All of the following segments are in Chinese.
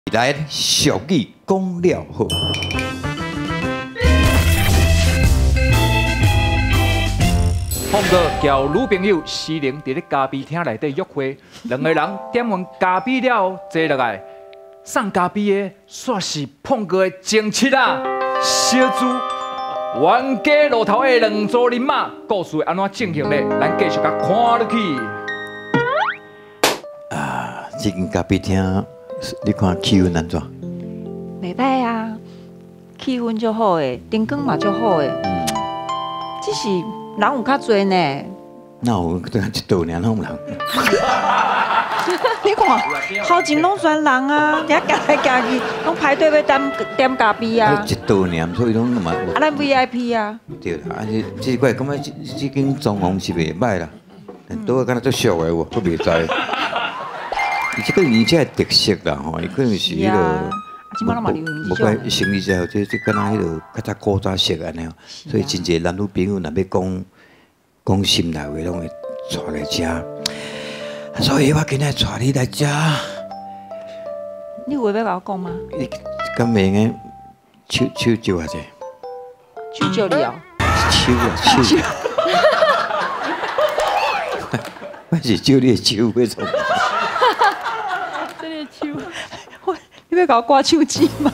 来，俗语讲了好。 放哥交女朋友私人伫咧咖啡厅内底约会，两个人点完咖啡了，坐落来送咖啡的煞是胖哥的前妻啊，小猪。冤家路头的两组人马，故事安怎进行咧？咱继续甲看落去。 啊，这间咖啡厅，你看气氛安怎？ 袂歹啊，气氛足好诶，灯光嘛足好诶。只是人有较侪呢。 那有对一道尔拢人。 你看，头前拢全人啊，遐行来行去，拢排队要点咖啡啊。 一道尔，所以拢嘛。 啊，咱 VIP 啊。 对啦，啊，这怪感觉这间装潢是袂歹啦，倒啊敢若足俗的喎，我袂知。伊这个年这特色啦吼，伊可能是迄个。 即摆拢嘛流行无怪生理之后，这敢若迄个较早古早式安尼哦，所以真侪男女朋友若要讲心内话，拢会带来遮。所以我今日带你来遮。 你有话要甲我讲吗？ 你敢袂用手招下者？ 手招你哦。 手。我是招你的手迄种。 这个手。你要甲我挂手机吗？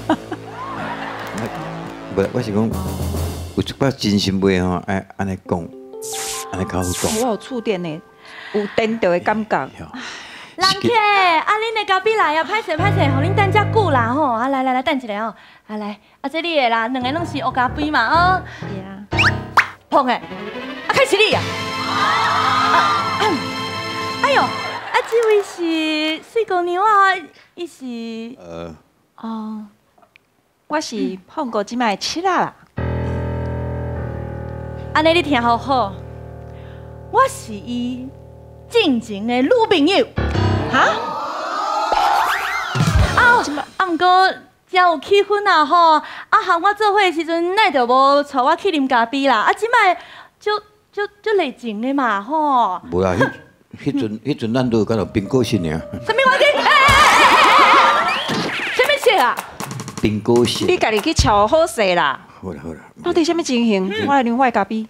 我是讲，有一摆真心话吼，爱安尼讲，安尼较好讲。 我有触电呢，有电到的感觉。 人客，啊，恁的咖啡来啊，歹势，互恁等遮久啦吼，啊来等一下哦，啊来，啊这你的啦，两个拢是黑咖啡嘛哦。 是啊。 碰的，啊开始你啊。哎呦，啊这位是水姑娘啊。伊是哦，我是碰过即摆的妻啦。 安尼你听好好，我是伊进前的女朋友。哈？毋过真有气氛啊吼！啊，和我做伙的时阵，奈就无带我去啉咖啡啦。啊，即摆就热情的嘛吼。 无啦，迄阵咱都有敢有冰果室尔。 什么话题？啊！ 冰果室， 你家己去瞧好势啦。 好啦， 到底什么情形？我来啉我的咖啡。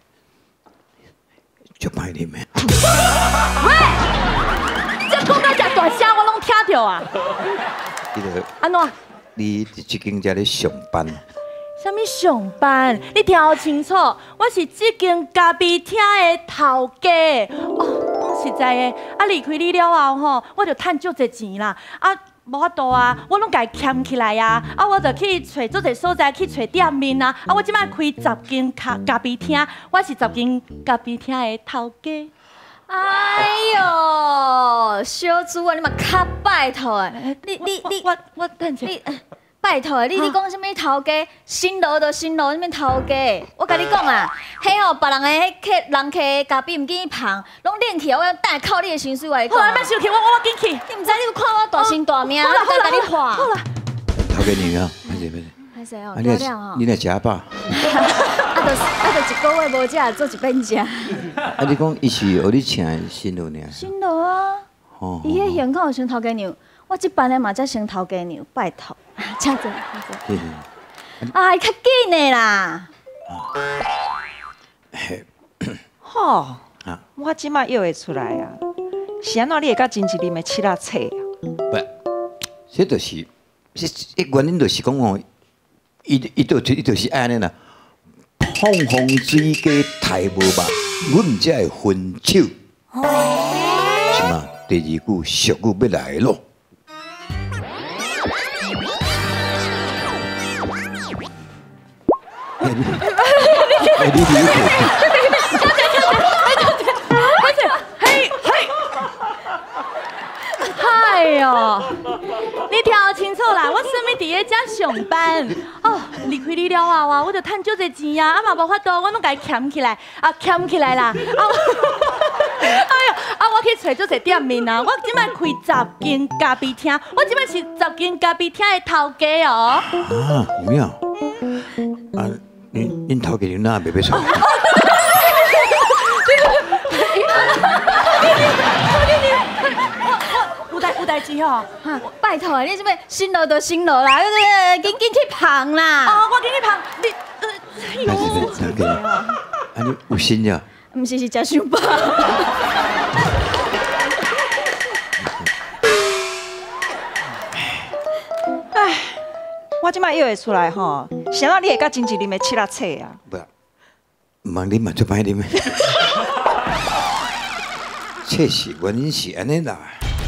足歹啉的。 喂，这讲到遮大声，我拢听到啊。安怎？ 你伫这间遮咧上班？ 什么上班？你听好清楚，我是这间咖啡厅的头家。哦，讲实在的，啊离开你了后吼，我就赚足侪钱啦。啊。无法度啊，我拢家捡起来啊，啊，我就去找做者所在去找店面啊，啊，我即摆开10间咖啡厅，我是10间咖啡厅的头家。 哎呦，小猪啊，你嘛较拜托诶！ 我等下。 拜托诶，你讲什么头家？新楼就新楼，什么头家？我甲你讲啊，迄吼别人的迄人客咖啡唔见芳，拢冷去，我要等靠你的薪水来讲。 好啦，别生气，我进去。 你唔知你有看我大心大命，我再甲你画。 好啦。 头家娘啊， 歹势哦， 漂亮哦。你来食饱？ 就一个月无食，做一遍食。 啊，你讲伊是互你请新楼尔？ 新楼啊，伊迄现况有像头家娘，我这班的嘛才像头家娘，拜托。请坐。哎，较紧的啦。 好，我即摆约会出来啊，是安怎你会甲真一啉的七仔册啊？ 不，这就是，原因就是讲吼，伊就是安尼啦，碰风水家太无吧，阮才会分手。是嘛？第二句俗语要来咯。 哎呦，你听好清楚啦！我准备伫咧遮上班哦，离开你了后啊，我就赚足侪钱啊，啊嘛无法度，我拢家捡起来，捡起来啦！哎呦，我去找足侪店面啊！我即摆开10间咖啡厅，我即摆是10间咖啡厅的头家哦。 啊，有影？啊，恁头家哪袂要出？ 有代志志吼， 拜托，你这边新楼就新楼啦，紧紧去旁啦。 哦，我给你旁，你，哎呦， 大哥，安尼有心呀？ 唔是食伤饱。 唉，我即摆约会出来吼，想到你会甲经济啉的七仔册啊。 不，唔通啉嘛做歹啉的。确实原因是安尼啦，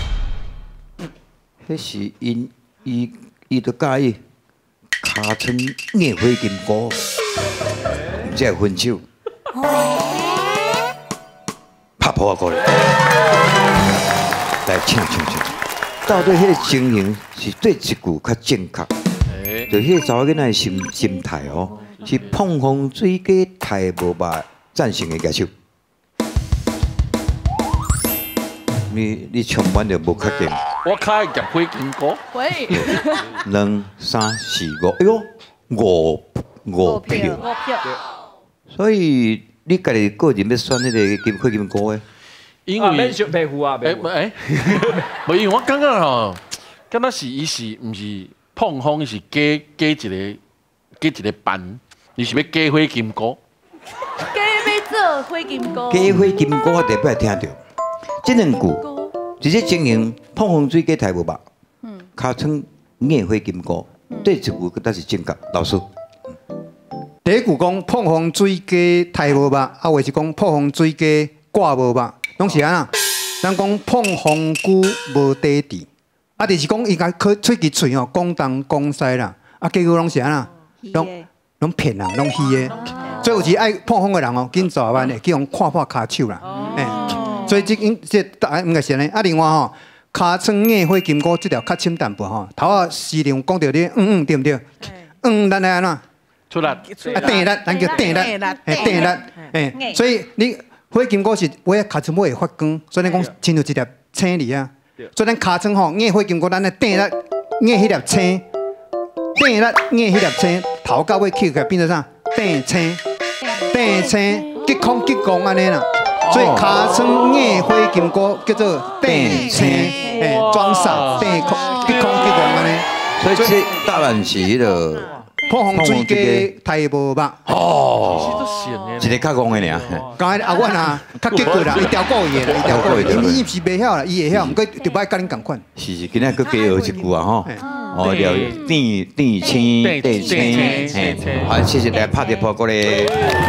迄是伊都介意尻川硬火金菇，才会分手。拍破过来，来唱。到底迄个情形是对一句较正确？就迄个查某囡仔的心态哦，是碰风水鸡太无肉战胜的举手。你唱完就无确定。 我卡会夹火金菇。 喂 2、3、4、5，哎呦，五票。 ，5票， 所以你家己个人要选迄个火金菇的， 因为免选皮肤啊，皮肤。 无因为我感觉吼，敢若是伊是毋是碰风是加一个班，伊是要加火金菇。 加要做火金菇， 加火金菇我特别听到，这两句，一个情形碰风水鸡太无肉，尻川硬火金菇，对一句佫是正确，老师。 第一句讲碰风水鸡太无肉，啊，或是讲碰风水鸡挂无肉，拢是安那。咱讲碰风龟无地地，啊，就是讲伊甲出去喙吼，讲东讲西啦，啊，结果拢是安那，拢骗人，拢虚的。所以有时爱碰风的人哦，紧抓慢的，去用看破骹手啦。所以这大应该是安尼。啊，另外吼，尻川硬火金菇这条较深淡薄吼，头啊时常讲到你对不对？咱来安怎？ 出力， 定力，咱叫定力，所以你火金菇是尾尻川尾会发光，所以咱讲亲像一粒青梨啊。所以咱尻川吼硬火金菇，咱的定力硬迄粒青，定力硬迄粒青，头到尾起来变做啥？定青，激空激光安尼啦。所以尻川硬火金菇叫做定青，装傻定空激光安尼。 所以这答案是迄个。 碰风水鸡太无肉哦，一个较戆的尔。 刚才阿阮啊，较结棍啦，伊调过伊的，伊是袂晓啦，伊会晓，毋过就歹甲恁共款。 是，今仔佫加学一句啊吼，哦，了地青，啊，谢谢大家拍电波过来。